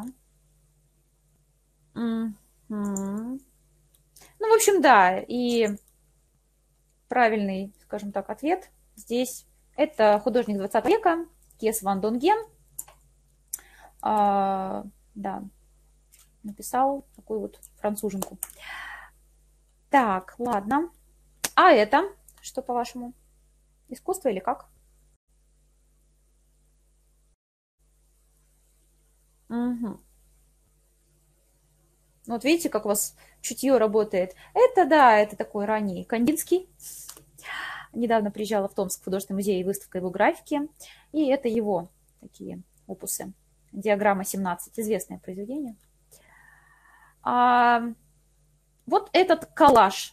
Угу. Ну, в общем, да. И правильный, скажем так, ответ здесь. Это художник двадцатого века Кес ван Донген. А, да. Написал такую вот француженку. Так, ладно. А это, что по-вашему? Искусство или как? Угу. Вот видите, как у вас чутье работает. Это, да, это такой ранний Кандинский. Недавно приезжала в Томск в художественный музей, выставка его графики. И это его такие опусы. Диаграмма семнадцать. Известное произведение. А, вот этот коллаж.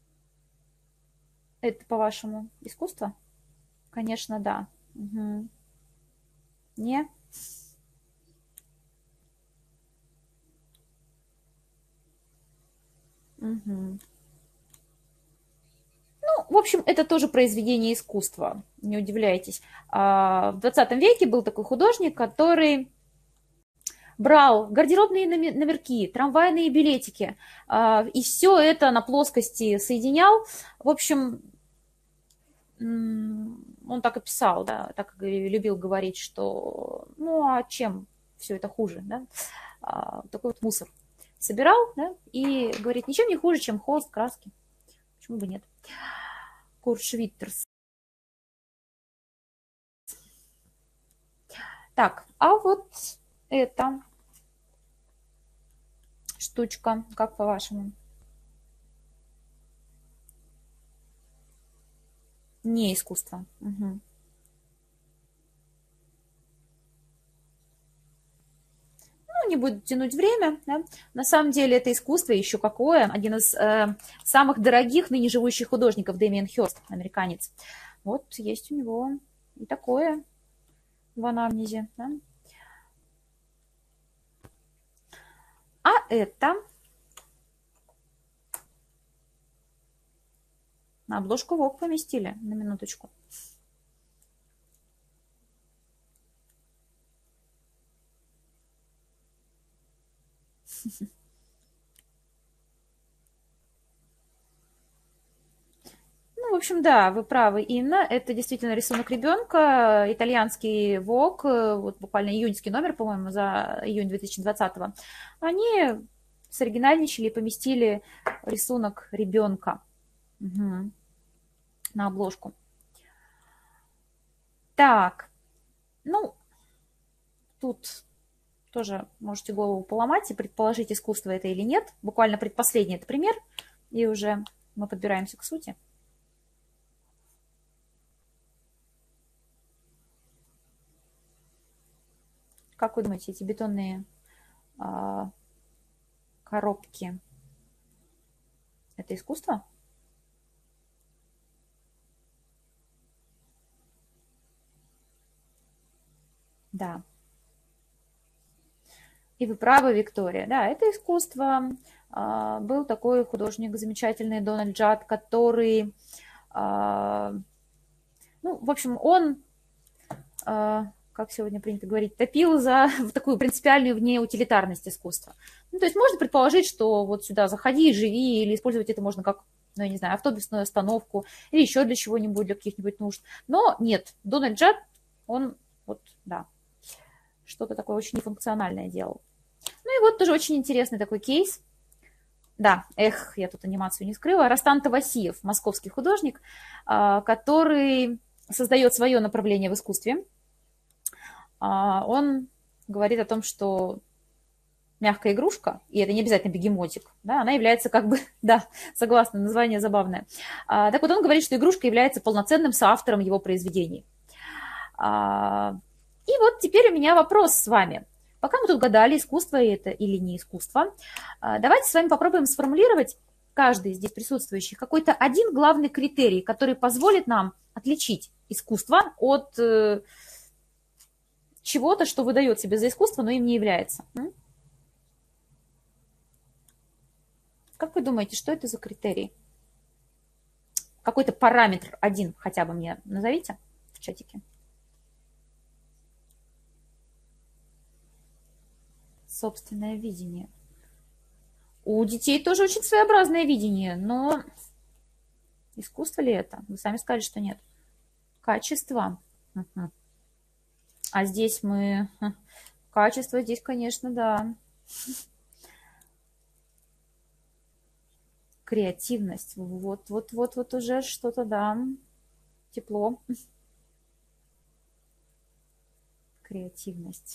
Это, по-вашему, искусство? Конечно, да. Угу. Не? Угу. Ну, в общем, это тоже произведение искусства, не удивляйтесь. В двадцатом веке был такой художник, который брал гардеробные номерки, трамвайные билетики, и все это на плоскости соединял. В общем, он так и писал, да, так и любил говорить, что ну а чем все это хуже, да? Такой вот мусор собирал, да, и говорит, ничем не хуже, чем холст, краски. Почему бы нет? Курт Швиттерс. Так, а вот эта штучка, как по-вашему? Не искусство. Угу. Ну, не буду тянуть время. Да? На самом деле это искусство еще какое. Один из э, самых дорогих ныне живущих художников Дэмиан Хёрст, американец. Вот есть у него и такое в анамнезе. Да? А это на обложку Vogue поместили, на минуточку. Ну, в общем, да, вы правы, Инна. Это действительно рисунок ребенка, итальянский Vogue, вот буквально июньский номер, по-моему, за июнь две тысячи двадцатого. Они соригинальничали и поместили рисунок ребенка угу. на обложку. Так, ну, тут тоже можете голову поломать и предположить, искусство это или нет. Буквально предпоследний это пример, и уже мы подбираемся к сути. Как вы думаете, эти бетонные а, коробки – это искусство? Да. И вы правы, Виктория. Да, это искусство. А, был такой художник замечательный Дональд Джад, который, а, ну, в общем, он... А, как сегодня принято говорить, топил за такую принципиальную внеутилитарность искусства. Ну, то есть можно предположить, что вот сюда заходи, живи, или использовать это можно как, ну, я не знаю, автобусную остановку, или еще для чего-нибудь, для каких-нибудь нужд. Но нет, Дональд Джад, он вот, да, что-то такое очень нефункциональное делал. Ну и вот тоже очень интересный такой кейс. Да, эх, я тут анимацию не скрыла. Растан Тавасиев, московский художник, который создает свое направление в искусстве. Он говорит о том, что мягкая игрушка, и это не обязательно бегемотик, да, она является как бы, да, согласна, название забавное. Так вот, он говорит, что игрушка является полноценным соавтором его произведений. И вот теперь у меня вопрос с вами. Пока мы тут гадали, искусство это или не искусство, давайте с вами попробуем сформулировать, каждый из здесь присутствующих, какой-то один главный критерий, который позволит нам отличить искусство от чего-то, что выдает себя за искусство, но им не является. Как вы думаете, что это за критерий? Какой-то параметр один хотя бы мне назовите в чатике. Собственное видение. У детей тоже очень своеобразное видение, но искусство ли это? Вы сами сказали, что нет. Качество. Угу. А здесь мы... Качество здесь, конечно, да. Креативность. Вот, вот, вот, вот уже что-то, да. Тепло. Креативность.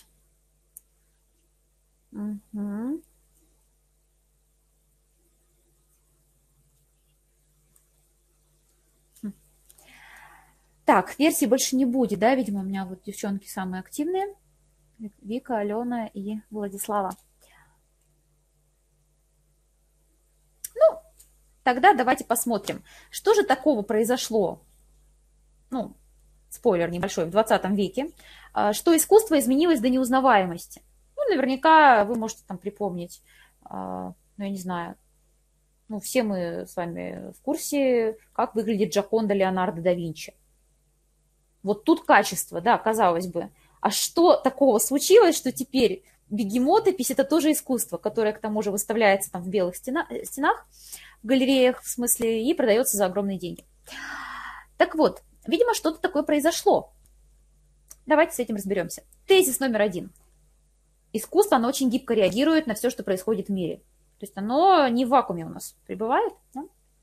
Угу. Так, версий больше не будет, да, видимо, у меня вот девчонки самые активные. Вика, Алена и Владислава. Ну, тогда давайте посмотрим, что же такого произошло, ну, спойлер небольшой, в двадцатом веке, что искусство изменилось до неузнаваемости. Ну, наверняка вы можете там припомнить, ну, я не знаю, ну, все мы с вами в курсе, как выглядит Джоконда Леонардо да Винчи. Вот тут качество, да, казалось бы. А что такого случилось, что теперь бегемотопись – это тоже искусство, которое к тому же выставляется там в белых стена, стенах, в галереях, в смысле, и продается за огромные деньги. Так вот, видимо, что-то такое произошло. Давайте с этим разберемся. Тезис номер один. Искусство, оно очень гибко реагирует на все, что происходит в мире. То есть оно не в вакууме у нас пребывает, да?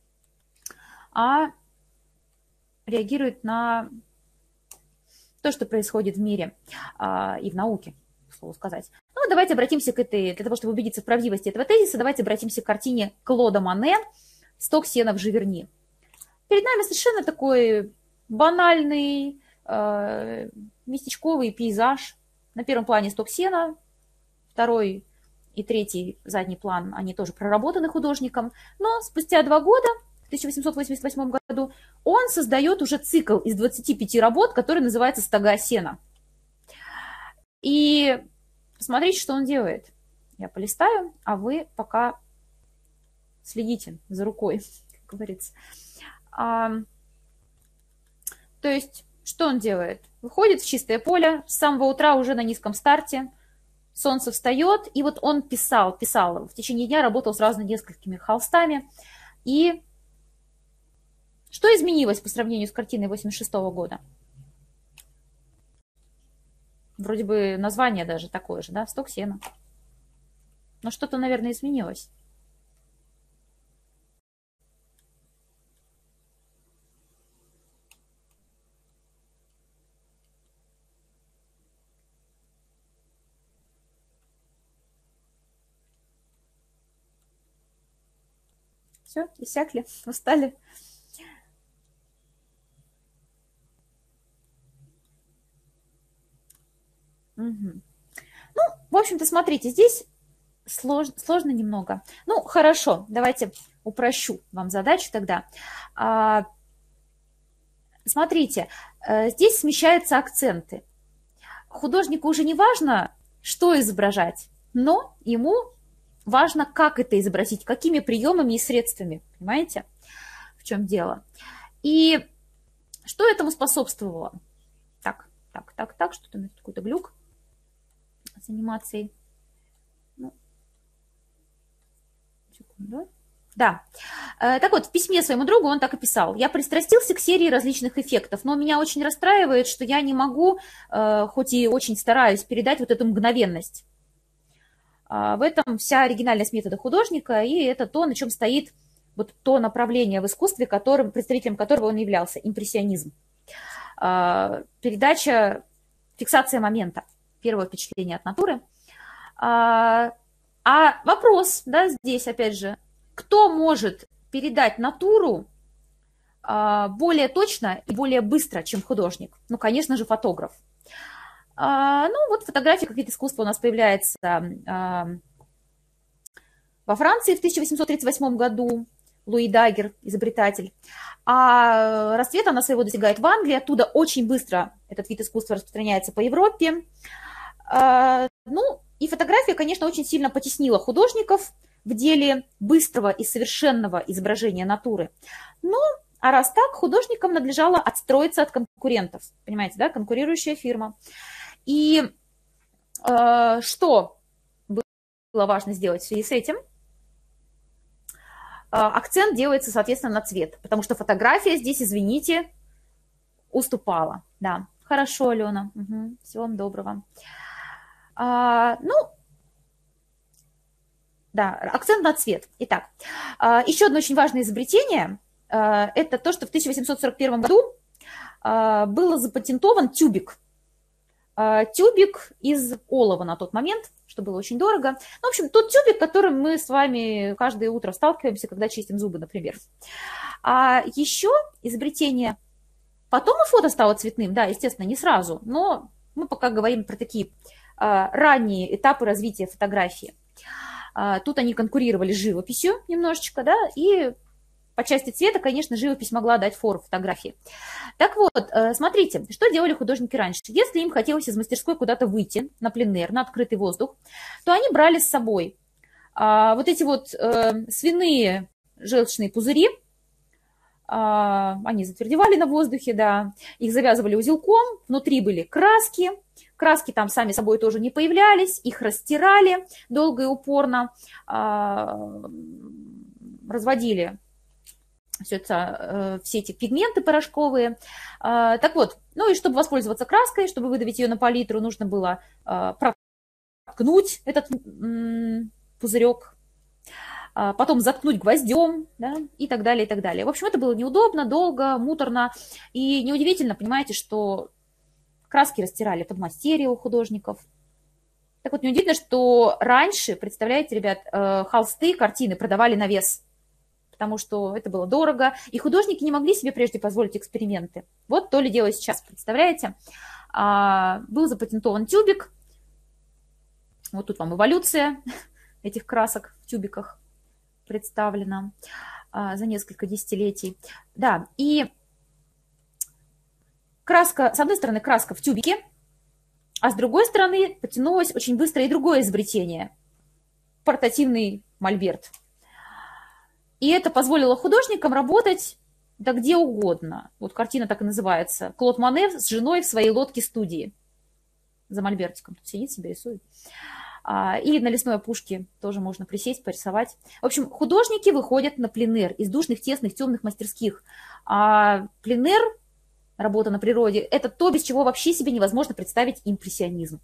А реагирует на то, что происходит в мире а, и в науке, к слову сказать. Ну, давайте обратимся к этой, для того, чтобы убедиться в правдивости этого тезиса, давайте обратимся к картине Клода Мане «Сток сена в Живерни». Перед нами совершенно такой банальный, э, местечковый пейзаж. На первом плане сток сена, второй и третий задний план, они тоже проработаны художником. Но спустя два года, в тысяча восемьсот восемьдесят восьмом году, он создает уже цикл из двадцати пяти работ, который называется «Стога сена». И посмотрите, что он делает. Я полистаю, а вы пока следите за рукой, как говорится. А, то есть, что он делает? Выходит в чистое поле, с самого утра уже на низком старте, солнце встает, и вот он писал, писал, в течение дня работал сразу над несколькими холстами. И что изменилось по сравнению с картиной восемьдесят шестого года? Вроде бы название даже такое же, да, «Сток сена». Но что-то, наверное, изменилось. Все, иссякли, устали. Угу. Ну, в общем-то, смотрите, здесь слож, сложно немного. Ну, хорошо, давайте упрощу вам задачу тогда. А, смотрите, здесь смещаются акценты. Художнику уже не важно, что изображать, но ему важно, как это изобразить, какими приемами и средствами, понимаете, в чем дело. И что этому способствовало? Так, так, так, так, что-то у меня какой-то глюк с анимацией. Ну, секунду. Да. Так вот, в письме своему другу он так и писал. «Я пристрастился к серии различных эффектов, но меня очень расстраивает, что я не могу, хоть и очень стараюсь, передать вот эту мгновенность. В этом вся оригинальность метода художника, и это то, на чем стоит вот то направление в искусстве, которым, представителем которого он являлся, импрессионизм. Передача, фиксация момента, первое впечатление от натуры. А вопрос, да, здесь опять же, кто может передать натуру более точно и более быстро, чем художник? Ну, конечно же, фотограф. Ну, вот фотография как вид искусства у нас появляется во Франции в тысяча восемьсот тридцать восьмом году. Луи Дагер, изобретатель. А расцвет она своего достигает в Англии. Оттуда очень быстро этот вид искусства распространяется по Европе. Ну, и фотография, конечно, очень сильно потеснила художников в деле быстрого и совершенного изображения натуры. Ну, а раз так, художникам надлежало отстроиться от конкурентов. Понимаете, да? Конкурирующая фирма. И э, что было важно сделать в связи с этим? Акцент делается, соответственно, на цвет, потому что фотография здесь, извините, уступала. Да, хорошо, Алена. Угу. Всего вам доброго. А, ну, да, акцент на цвет. Итак, еще одно очень важное изобретение – это то, что в тысяча восемьсот сорок первом году был запатентован тюбик. Тюбик из олова на тот момент, что было очень дорого. Ну, в общем, тот тюбик, которым мы с вами каждое утро сталкиваемся, когда чистим зубы, например. А еще изобретение... Потом и фото стало цветным, да, естественно, не сразу, но мы пока говорим про такие а, ранние этапы развития фотографии. А, тут они конкурировали с живописью немножечко, да, и... По части цвета, конечно, живопись могла дать фору фотографии. Так вот, смотрите, что делали художники раньше. Если им хотелось из мастерской куда-то выйти на пленэр, на открытый воздух, то они брали с собой вот эти вот свиные желчные пузыри, они затвердевали на воздухе, да, их завязывали узелком, внутри были краски, краски там сами собой тоже не появлялись, их растирали долго и упорно, разводили все, это, все эти пигменты порошковые. Так вот, ну и чтобы воспользоваться краской, чтобы выдавить ее на палитру, нужно было проткнуть этот пузырек, потом заткнуть гвоздем, да, и так далее, и так далее. В общем, это было неудобно, долго, муторно. И неудивительно, понимаете, что краски растирали подмастерье у художников. Так вот, неудивительно, что раньше, представляете, ребят, холсты, картины продавали на вес, потому что это было дорого, и художники не могли себе прежде позволить эксперименты. Вот то ли дело сейчас, представляете? А, был запатентован тюбик, вот тут вам эволюция этих красок в тюбиках представлена а, за несколько десятилетий. Да, и краска, с одной стороны, краска в тюбике, а с другой стороны, потянулось очень быстро и другое изобретение – портативный мольберт. И это позволило художникам работать да где угодно. Вот картина так и называется. Клод Моне с женой в своей лодке-студии. За мольбертиком тут сидит себе, рисует. Или на лесной опушке тоже можно присесть, порисовать. В общем, художники выходят на пленэр из душных, тесных, темных мастерских. А пленэр, работа на природе, это то, без чего вообще себе невозможно представить импрессионизм.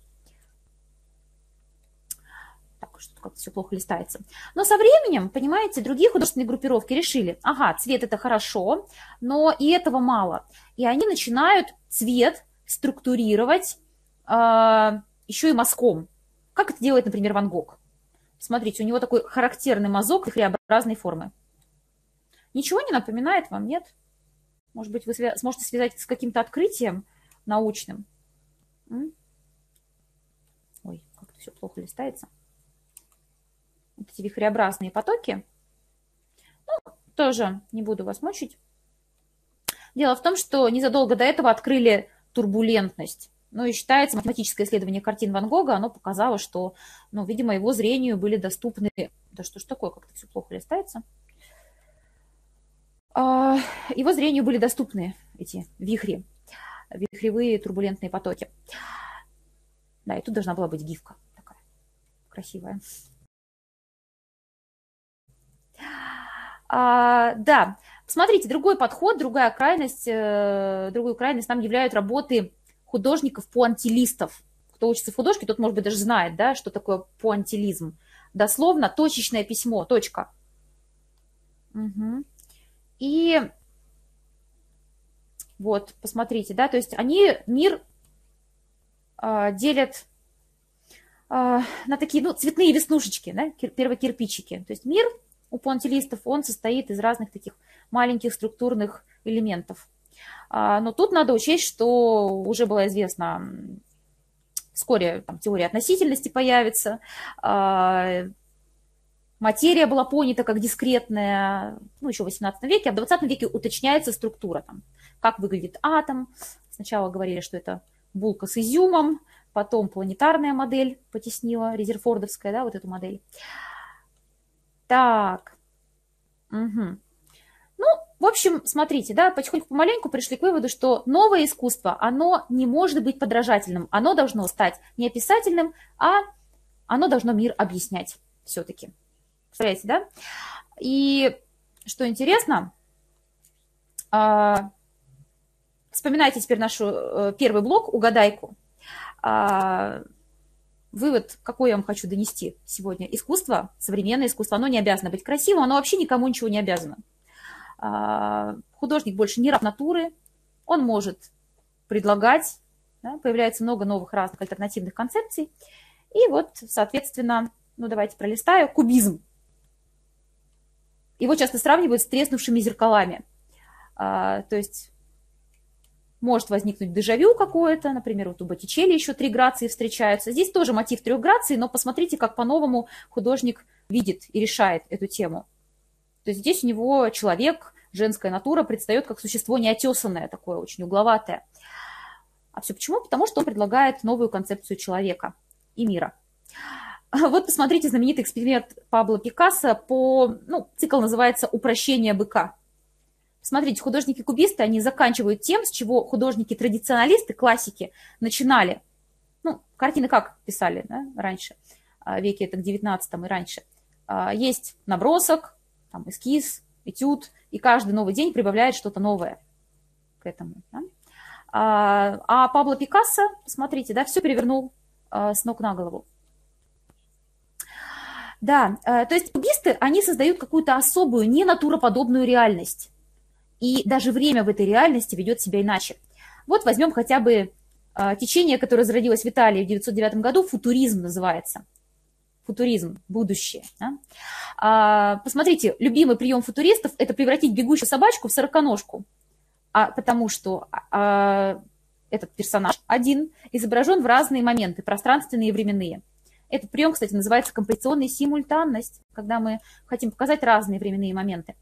Что-то как-то все плохо листается. Но со временем, понимаете, другие художественные группировки решили, ага, цвет это хорошо, но и этого мало. И они начинают цвет структурировать э, еще и мазком. Как это делает, например, Ван Гог. Смотрите, у него такой характерный мазок вихреобразной формы. Ничего не напоминает вам, нет? Может быть, вы свя- сможете связать это с каким-то открытием научным? М? Ой, как-то все плохо листается. Вот эти вихреобразные потоки. Ну, тоже не буду вас мучить. Дело в том, что незадолго до этого открыли турбулентность. Ну и считается, математическое исследование картин Ван Гога, оно показало, что, ну, видимо, его зрению были доступны... Да что ж такое, как-то все плохо листается. Его зрению были доступны эти вихри, вихревые турбулентные потоки. Да, и тут должна была быть гифка такая красивая. А, да, смотрите, другой подход, другая крайность, э, другую крайность нам являют работы художников-пуантилистов. кто учится в художке, тот, может быть, даже знает, да, что такое пуантилизм. Дословно точечное письмо, точка. Угу. И вот, посмотрите, да, то есть они мир э, делят э, на такие, ну, цветные веснушечки, да, кир, первокирпичики. То есть мир у пуантилистов, он состоит из разных таких маленьких структурных элементов. А, но тут надо учесть, что уже было известно, вскоре там, теория относительности появится, а, материя была понята как дискретная, ну, еще в восемнадцатом веке, а в двадцатом веке уточняется структура, там, как выглядит атом. Сначала говорили, что это булка с изюмом, потом планетарная модель потеснила, резерфордовская, да, вот эту модель. Так, угу. Ну, в общем, смотрите, да, потихоньку, помаленьку пришли к выводу, что новое искусство, оно не может быть подражательным, оно должно стать не описательным, а оно должно мир объяснять все-таки. Представляете, да? И что интересно, вспоминайте теперь наш первый блок «Угадайку». Вывод, какой я вам хочу донести сегодня. Искусство, современное искусство, оно не обязано быть красивым, оно вообще никому ничего не обязано. Художник больше не раб натуры, он может предлагать, да, появляется много новых разных альтернативных концепций. И вот, соответственно, ну давайте пролистаю, кубизм. Его часто сравнивают с треснувшими зеркалами. То есть может возникнуть дежавю какое-то, например, вот у Боттичелли еще три грации встречаются. Здесь тоже мотив трех граций, но посмотрите, как по-новому художник видит и решает эту тему. То есть здесь у него человек, женская натура, предстает как существо неотесанное, такое очень угловатое. А все почему? Потому что он предлагает новую концепцию человека и мира. Вот посмотрите знаменитый эксперимент Пабло Пикассо по, ну, цикл называется «Упрощение быка». Смотрите, художники-кубисты, они заканчивают тем, с чего художники-традиционалисты, классики, начинали. Ну, картины как писали, да, раньше, в веке это к девятнадцатому и раньше. Есть набросок, там, эскиз, этюд, и каждый новый день прибавляет что-то новое к этому. Да? А, а Пабло Пикассо, смотрите, да, все перевернул а, с ног на голову. Да, а, то есть кубисты, они создают какую-то особую, ненатуроподобную реальность. И даже время в этой реальности ведет себя иначе. Вот возьмем хотя бы а, течение, которое зародилось в Италии в девятьсот девятом году, футуризм называется. Футуризм, будущее. Да? А, посмотрите, любимый прием футуристов – это превратить бегущую собачку в сороконожку, а, потому что а, этот персонаж один изображен в разные моменты, пространственные и временные. Этот прием, кстати, называется композиционная симультанность, когда мы хотим показать разные временные моменты.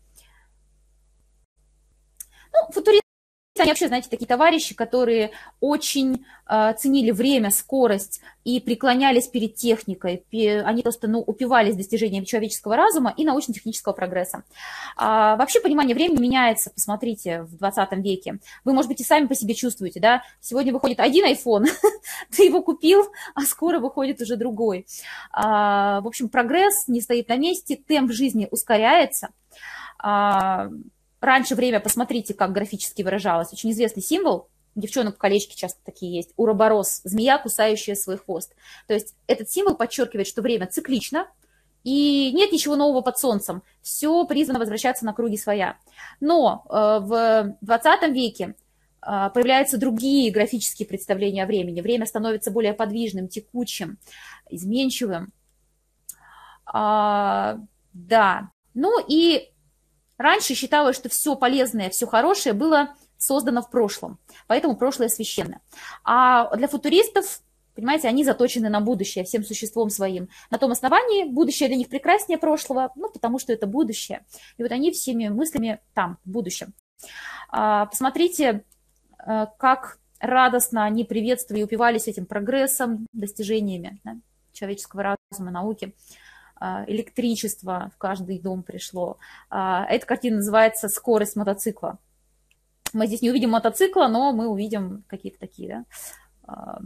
Ну, футуристы, они вообще, знаете, такие товарищи, которые очень э, ценили время, скорость и преклонялись перед техникой. Они просто, ну, упивались достижением человеческого разума и научно-технического прогресса. А, вообще понимание времени меняется, посмотрите, в двадцатом веке. Вы, может быть, и сами по себе чувствуете, да? Сегодня выходит один айфон, ты его купил, а скоро выходит уже другой. А, в общем, прогресс не стоит на месте, темп жизни ускоряется. А, Раньше время, посмотрите, как графически выражалось. Очень известный символ, у девчонок колечки часто такие есть, уроборос, змея, кусающая свой хвост. То есть этот символ подчеркивает, что время циклично, и нет ничего нового под солнцем. Все призвано возвращаться на круги своя. Но э, в двадцатом веке э, появляются другие графические представления о времени. Время становится более подвижным, текучим, изменчивым. А, да, ну и... Раньше считалось, что все полезное, все хорошее было создано в прошлом, поэтому прошлое священно. А для футуристов, понимаете, они заточены на будущее всем существом своим. На том основании будущее для них прекраснее прошлого, ну, потому что это будущее. И вот они всеми мыслями там, в будущем. Посмотрите, как радостно они приветствовали и упивались этим прогрессом, достижениями, да, человеческого разума, науки. Электричество в каждый дом пришло. Эта картина называется «Скорость мотоцикла». Мы здесь не увидим мотоцикла, но мы увидим какие-то такие, да,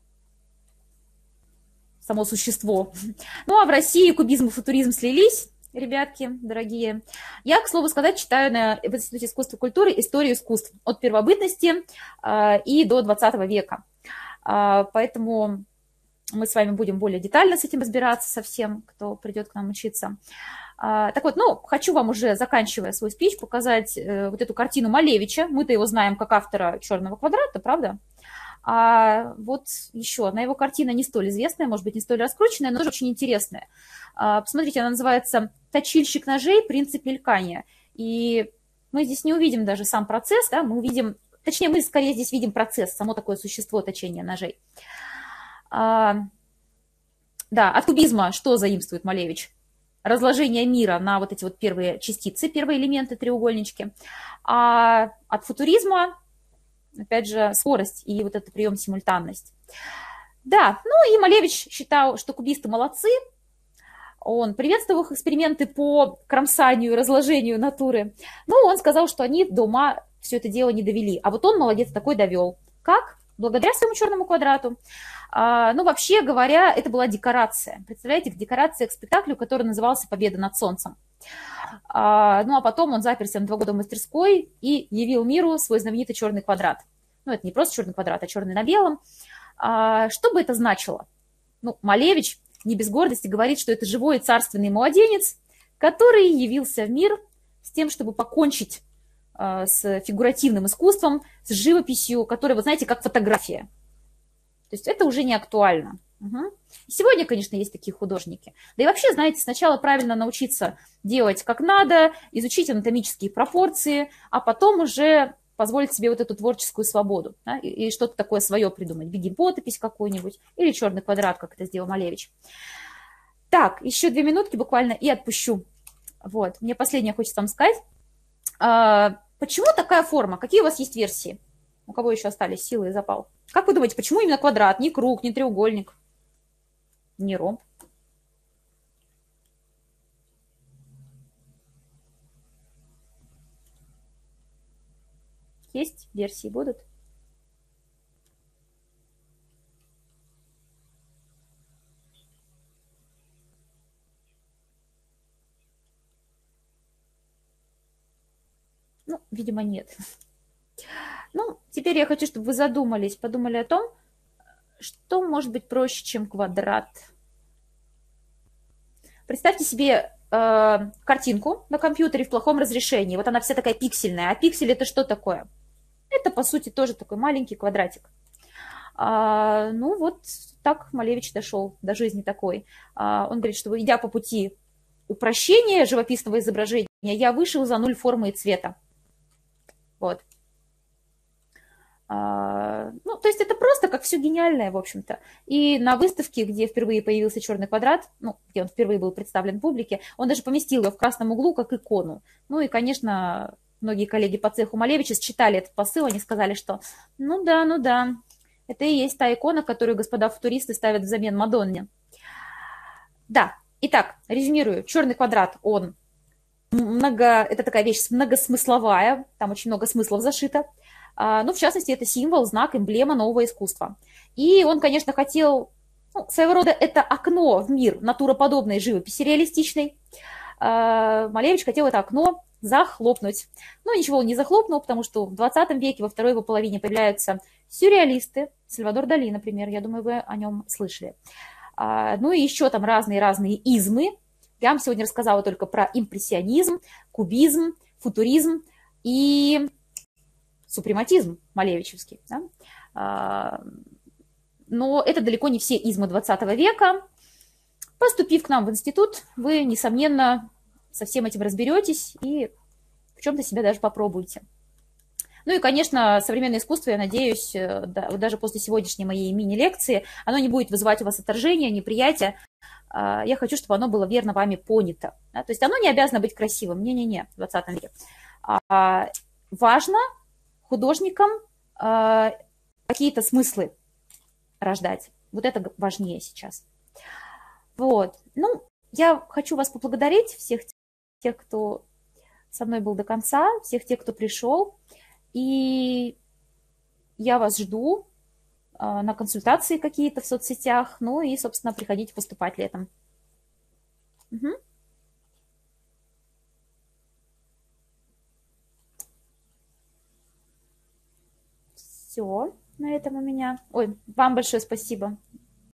само существо. Ну а в России кубизм и футуризм слились. ребятки, дорогие. Я, к слову сказать, читаю на, в Институте искусства и культуры историю искусств от первобытности э, и до двадцатого века. Э, поэтому мы с вами будем более детально с этим разбираться, со всем, кто придет к нам учиться. Э, так вот, ну, хочу вам уже, заканчивая свой спич, показать э, вот эту картину Малевича. Мы-то его знаем как автора «Черного квадрата», правда? А вот еще, одна его картина не столь известная, может быть, не столь раскрученная, но тоже очень интересная. Посмотрите, она называется «Точильщик ножей. Принцип мелькания». И мы здесь не увидим даже сам процесс, да, мы увидим, точнее, мы скорее здесь видим процесс, само такое существо точения ножей. А, да, от кубизма что заимствует Малевич? Разложение мира на вот эти вот первые частицы, первые элементы, треугольнички. А от футуризма, опять же, скорость и вот этот прием симультанность. Да, ну и Малевич считал, что кубисты молодцы. Он приветствовал их эксперименты по кромсанию и разложению натуры. Но он сказал, что они до ума все это дело не довели. А вот он, молодец, такой довел. Как? Благодаря своему черному квадрату. А, ну, вообще говоря, это была декорация. Представляете, декорация к спектаклю, который назывался «Победа над солнцем». А, ну, а потом он заперся на два года в мастерской и явил миру свой знаменитый черный квадрат. Ну, это не просто черный квадрат, а черный на белом. А, что бы это значило? Ну, Малевич не без гордости говорит, что это живой и царственный младенец, который явился в мир с тем, чтобы покончить а, с фигуративным искусством, с живописью, которая, вы знаете, как фотография. То есть это уже не актуально. Угу. Сегодня, конечно, есть такие художники. Да и вообще, знаете, сначала правильно научиться делать как надо, изучить анатомические пропорции, а потом уже позволить себе вот эту творческую свободу, да, и, и что-то такое свое придумать, бегемотопись какую-нибудь или черный квадрат, как это сделал Малевич. Так, еще две минутки буквально и отпущу. Вот, мне последнее хочется вам сказать. А, почему такая форма? Какие у вас есть версии? У кого еще остались силы и запал? Как вы думаете, почему именно квадрат, не круг, не треугольник, не ромб? Есть версии, будут? Ну, видимо, нет. Ну, теперь я хочу, чтобы вы задумались, подумали о том, что может быть проще, чем квадрат. Представьте себе э, картинку на компьютере в плохом разрешении. Вот она вся такая пиксельная. А пиксель это что такое? Это, по сути, тоже такой маленький квадратик. А, ну, вот так Малевич дошел до жизни такой. А, он говорит, что идя по пути упрощения живописного изображения, я вышел за нуль формы и цвета. Вот. А, ну, то есть это просто как все гениальное, в общем-то. И на выставке, где впервые появился черный квадрат, ну, где он впервые был представлен публике, он даже поместил его в красном углу как икону. Ну и, конечно, многие коллеги по цеху Малевича считали этот посыл, они сказали, что ну да, ну да, это и есть та икона, которую господа футуристы ставят взамен Мадонне. Да, итак, резюмирую. Черный квадрат, он много, это такая вещь многосмысловая, там очень много смыслов зашито. Ну, в частности, это символ, знак, эмблема нового искусства. И он, конечно, хотел, ну, своего рода, это окно в мир натуроподобной живописи реалистичной. Малевич хотел это окно захлопнуть. Но ничего он не захлопнул, потому что в двадцатом веке, во второй его половине появляются сюрреалисты. Сальвадор Дали, например, я думаю, вы о нем слышали. Ну и еще там разные-разные измы. Я вам сегодня рассказала только про импрессионизм, кубизм, футуризм и супрематизм малевичевский. Да? Но это далеко не все измы двадцатого века. Поступив к нам в институт, вы, несомненно, со всем этим разберетесь и в чем-то себя даже попробуете. Ну и, конечно, современное искусство, я надеюсь, да, даже после сегодняшней моей мини-лекции, оно не будет вызывать у вас отторжение, неприятие. Я хочу, чтобы оно было верно вами понято. Да? То есть оно не обязано быть красивым. Не-не-не, в двадцатом веке. А важно художникам э, какие-то смыслы рождать. Вот это важнее сейчас. Вот. Ну, я хочу вас поблагодарить, всех тех, кто со мной был до конца, всех тех, кто пришел. И я вас жду э, на консультации какие-то в соцсетях. Ну и, собственно, приходите поступать летом. Угу. Все на этом у меня. Ой, вам большое спасибо.